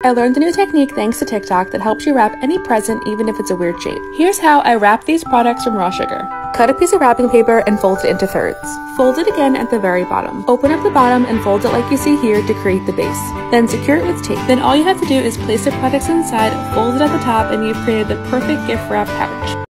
I learned a new technique thanks to TikTok that helps you wrap any present even if it's a weird shape. Here's how I wrap these products from Raw Sugar. Cut a piece of wrapping paper and fold it into thirds. Fold it again at the very bottom. Open up the bottom and fold it like you see here to create the base. Then secure it with tape. Then all you have to do is place the products inside, fold it at the top, and you've created the perfect gift wrap pouch.